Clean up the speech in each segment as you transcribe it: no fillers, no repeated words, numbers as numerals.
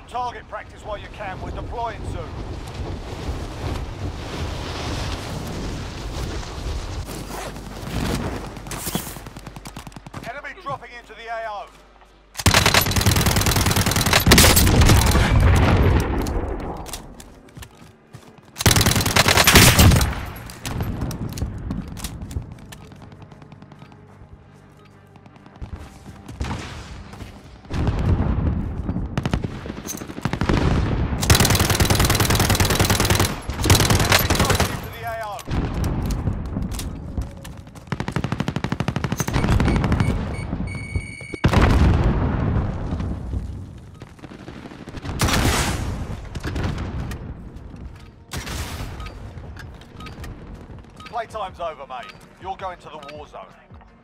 some target practice while you can. We're deploying soon. Enemy dropping into the AO. Playtime's over, mate. You're going to the war zone.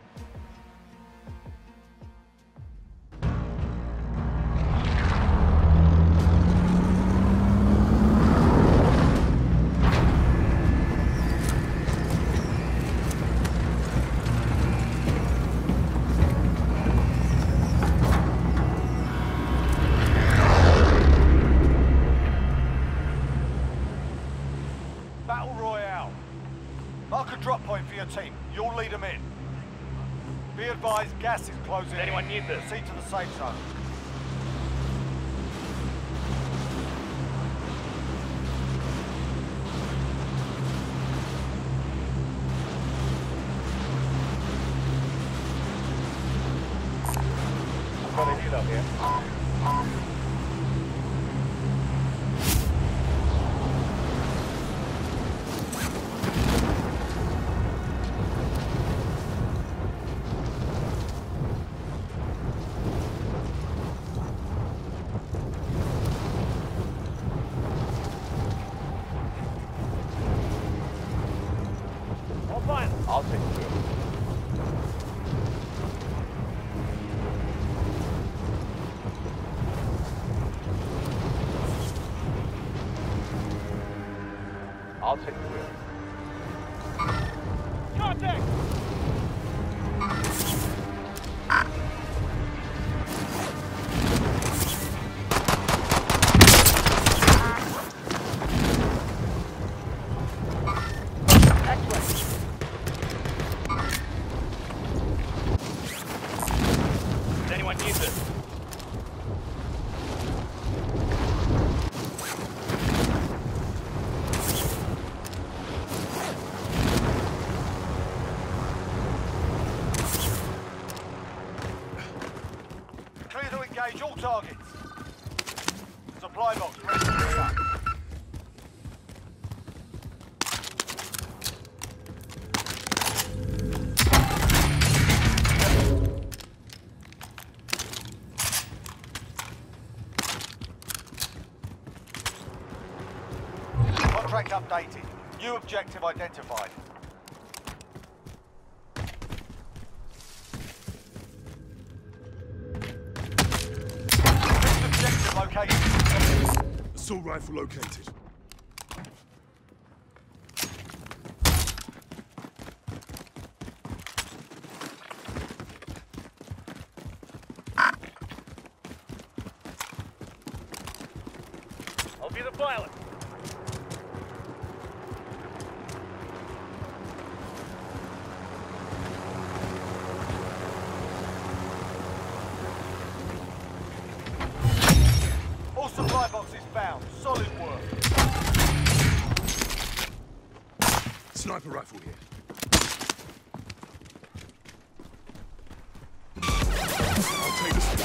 Battle Royale. Mark a drop point for your team. You'll lead them in. Be advised, gas is closing. Does anyone need this? Proceed to the safe zone. I've got a heal up here. I'll take the wheel. I'll take the wheel. Contact! Anyone need this? Clear to engage all targets. Supply box ready to pick up. Contract updated. New objective identified. Next objective located. Assault rifle located. I'll be the pilot. All supply boxes found. Solid work. Sniper rifle here. I'll take this.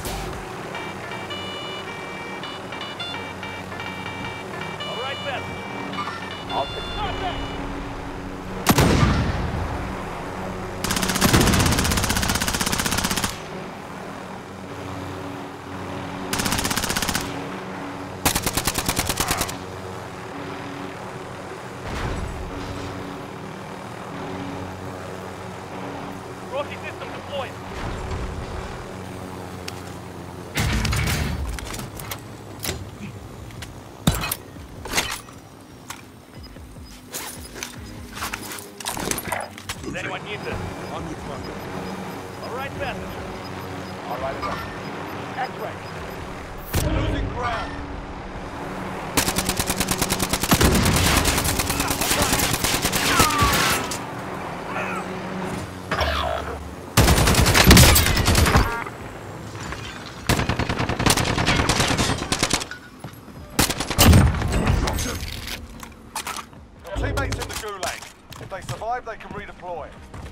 All right, Ben. I'll take the Contact! Rocky system deployed. Does anyone need this? I'm with Marco. All right, passenger. All right, X-ray. losing ground. Your teammates in the gulag. If they survive, they can redeploy.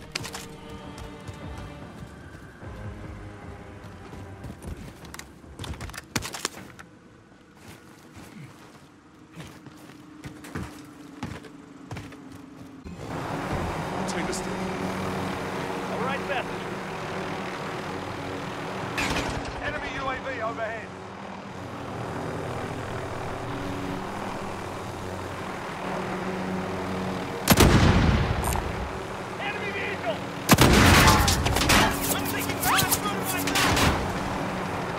I'll take the stick. All right, passengers. Enemy UAV overhead. Enemy vehicle! I'm taking fire through right now!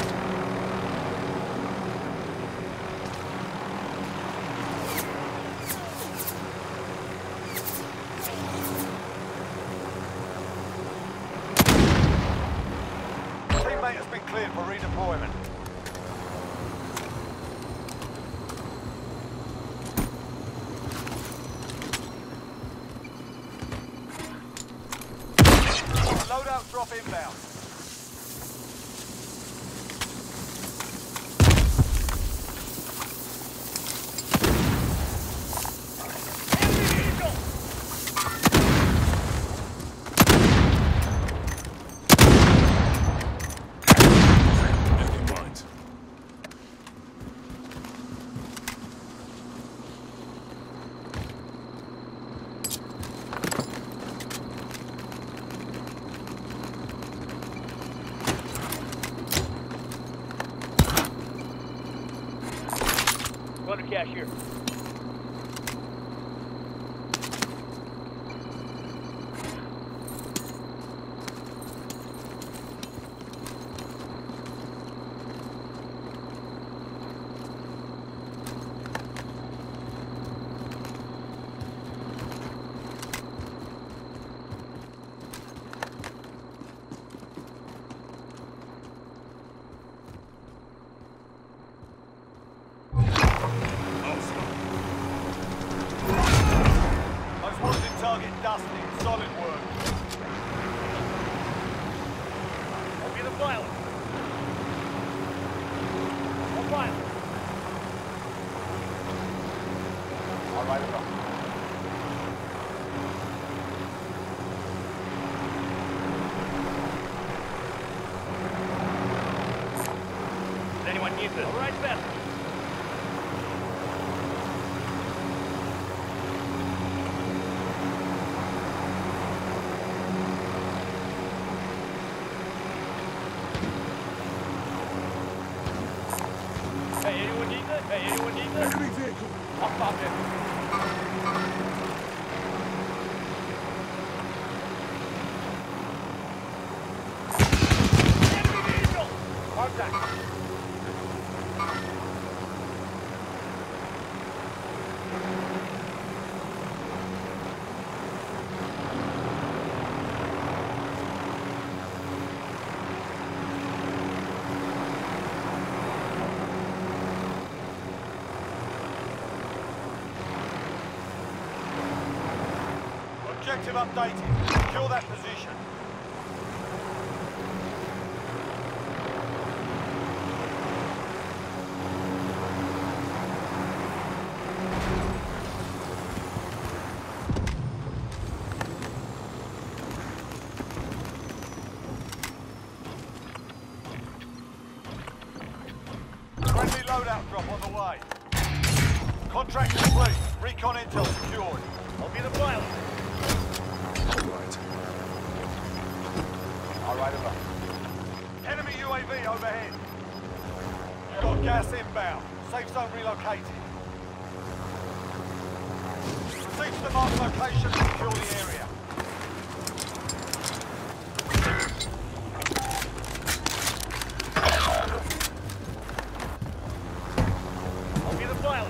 Teammate has been cleared for redeployment. Loadout drop inbound. Enemy vehicle! Never mind. Go to cashier. Most wanted target Dusty. Solid work. I'll be the pilot. No pilot. All right, enough. Does anyone need this? All right, passengers. Hey, anyone need this? Hey, anyone need this? Enemy vehicle. I'll pop it. Enemy vehicle! Contact. Objective updated. Secure that position. Friendly loadout drop on the way. Contract complete. Recon intel secured. I'll be the pilot. All right. All right, over. Enemy UAV overhead. Got gas inbound. Safe zone relocated. Proceed to the marked location and secure the area. I'll be the pilot.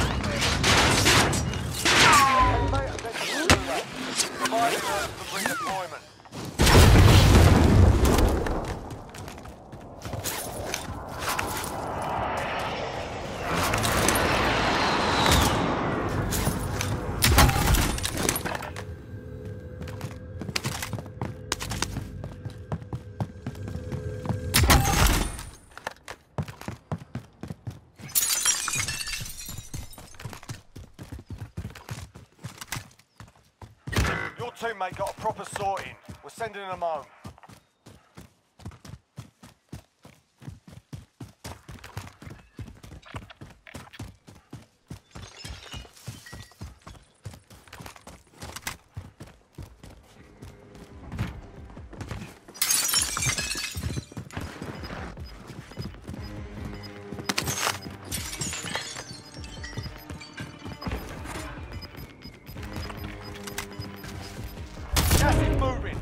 Providing to bring the teammate got a proper sorting. We're sending them home. Gas is moving.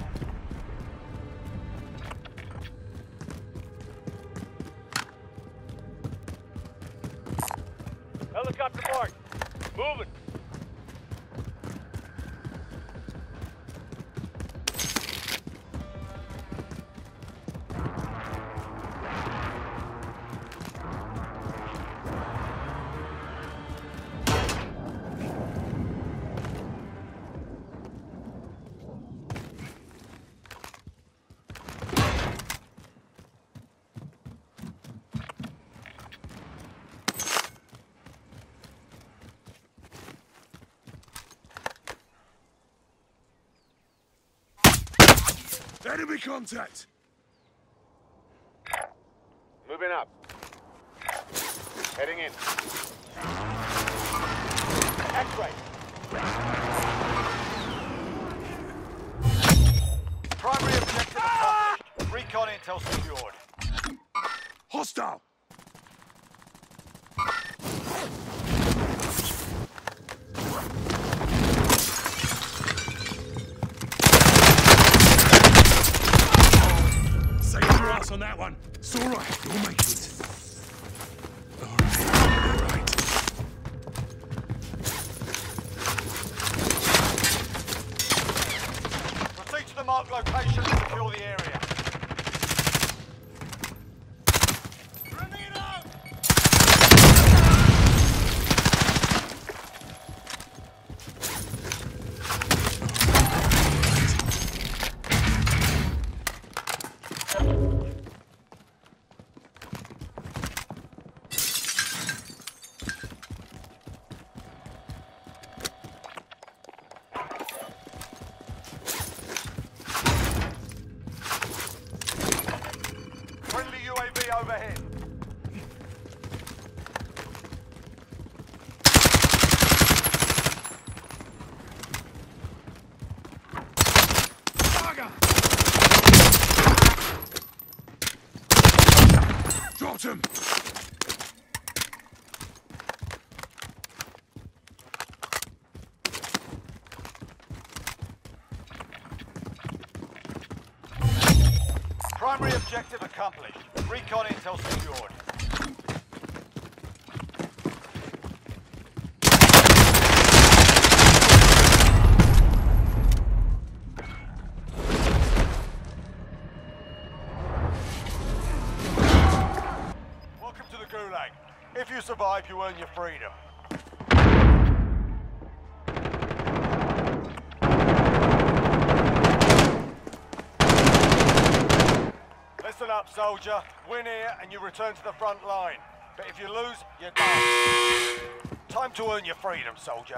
Helicopter marked. Moving. Enemy contact! Moving up. Heading in. X-ray. Primary objective accomplished. Recon intel secured. Hostile! Save your ass on that one. It's all right. You'll make it. All right. Proceed to the marked location and secure the area. Friendly UAV overhead. Dropped him! Primary objective accomplished. Recon intel secured. Welcome to the Gulag. If you survive, you earn your freedom. Listen up, soldier. Win here and you return to the front line. But if you lose, you're done. Time to earn your freedom, soldier.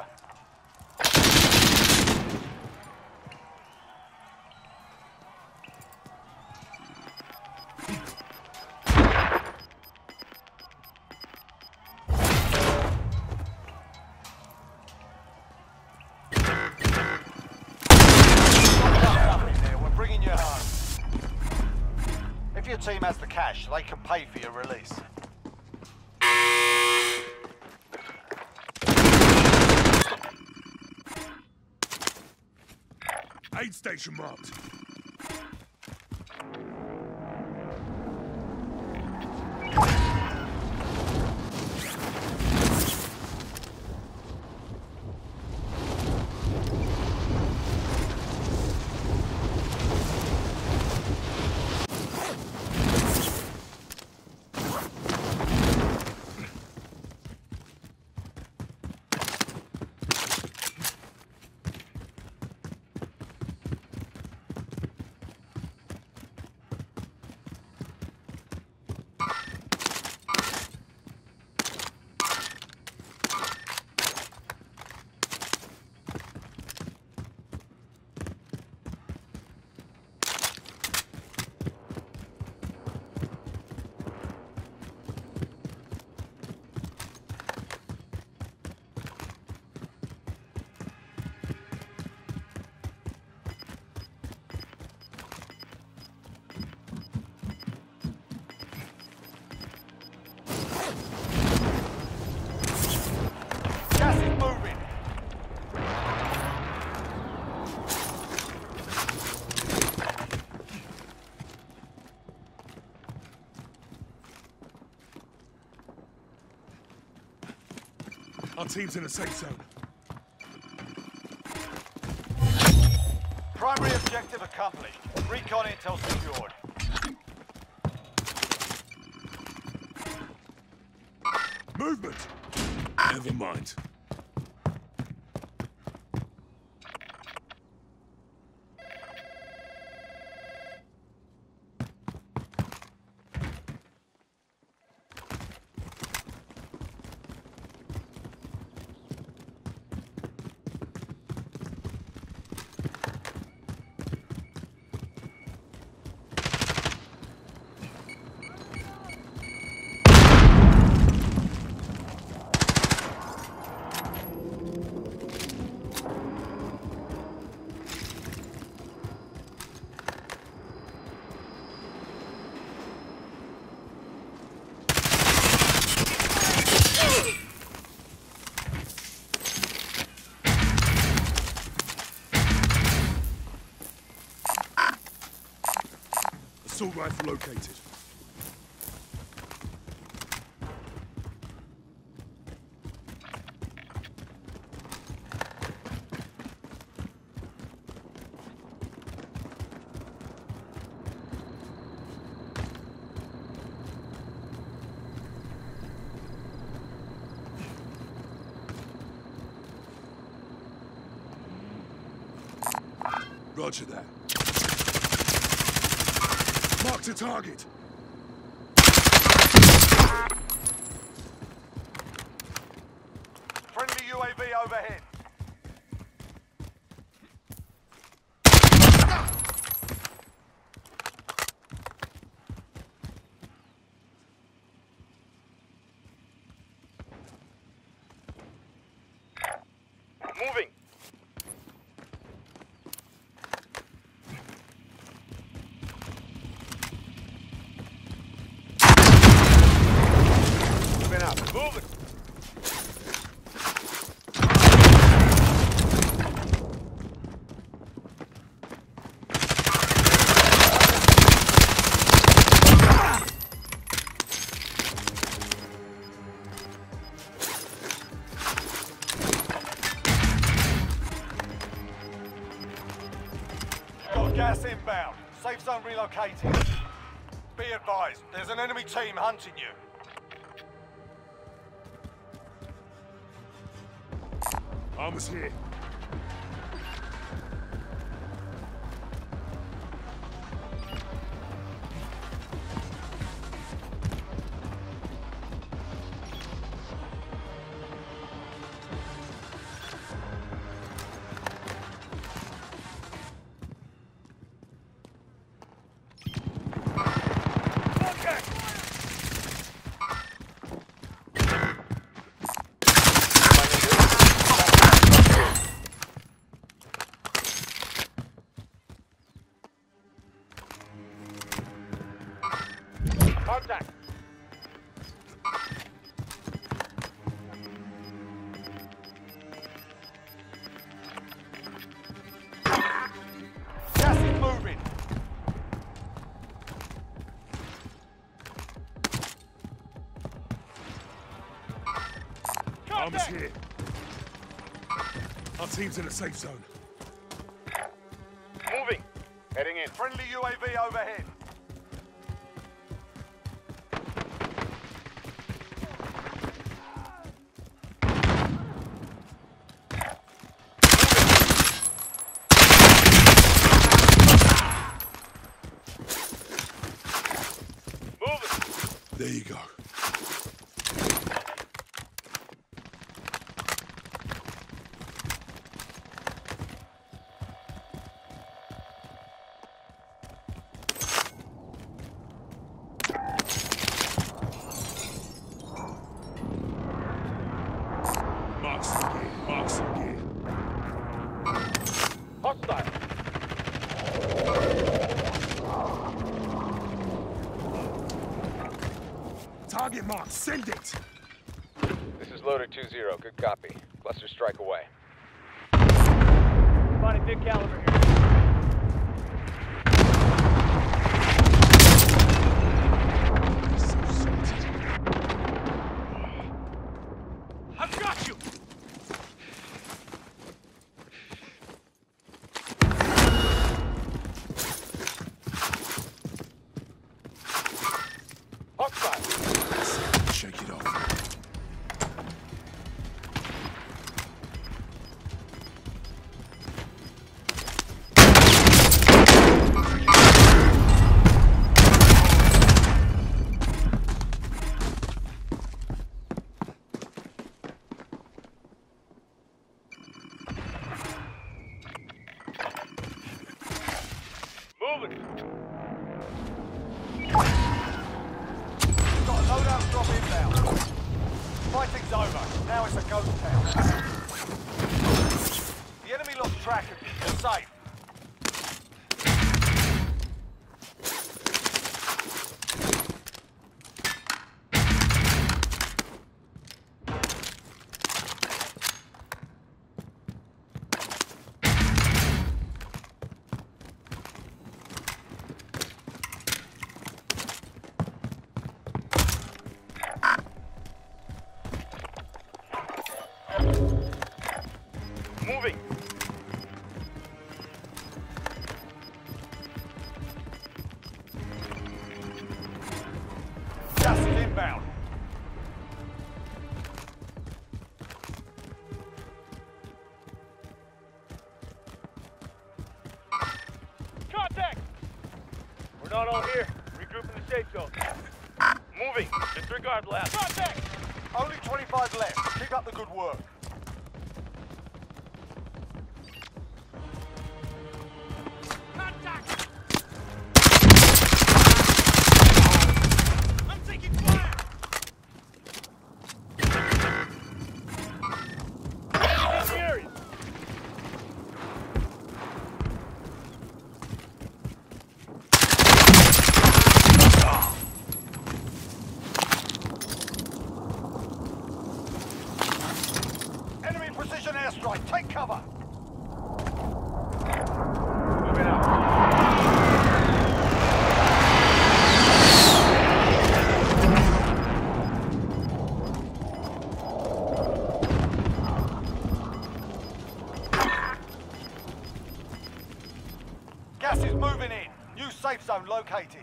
We're bringing you home. If your team has the cash, they can pay for your release. Aid station marked. Our team's in a safe zone. Primary objective accomplished. Recon intel secured. Movement! Never mind. Assault rifle located. Roger that. Mark the target. Friendly UAV overhead. Moving. Moving up. Moving. Got gas inbound. Safe zone relocated. Be advised, there's an enemy team hunting you. Armor's here. Contact. Gas is moving. Armor's here. Our team's in a safe zone. Moving. Heading in. Friendly UAV overhead. Moving. There you go. Marks the gear. Marks the gear. Hostile. Target mark. Send it. This is Loader 2-0. Good copy. Cluster strike away. Finding big caliber here. I've got you. Moving. Got a loadout drop inbound. Fighting's over. Now it's a ghost town. The enemy lost track of you. You're safe. Moving. Gas is inbound. Contact! We're not all here. Regroup in the safe zone. Moving. Disregard blast. Contact! Only 25 left. Keep up the good work. Contact! I'm taking fire! In the area. Enemy precision airstrike. Take cover. Moving out. Gas is moving in. New safe zone located.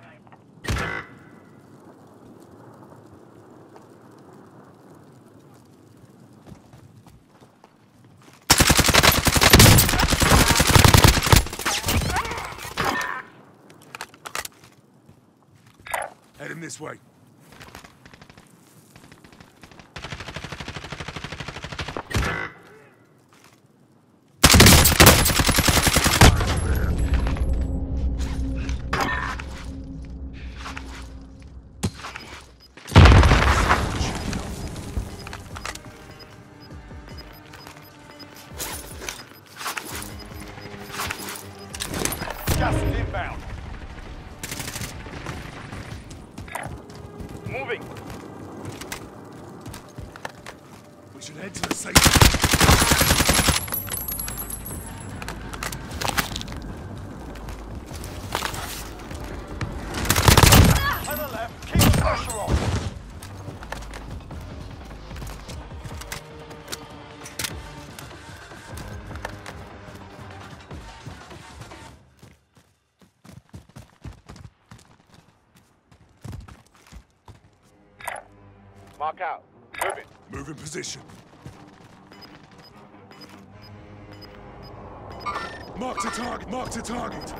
Heading this way. Gas is inbound. Moving. We should head to the safe. To the left. Keep the pressure on. Mark out. Moving. Move in position. Mark to target. Mark to target.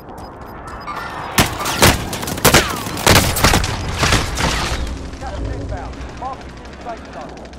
Gas is inbound. Marking new safe zone.